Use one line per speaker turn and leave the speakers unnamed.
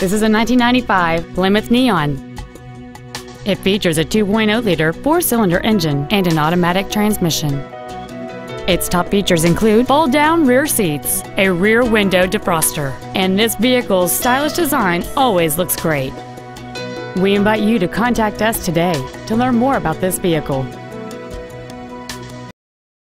This is a 1995 Plymouth Neon. It features a 2.0-liter four-cylinder engine and an automatic transmission. Its top features include fold-down rear seats, a rear window defroster, and this vehicle's stylish design always looks great. We invite you to contact us today to learn more about this vehicle.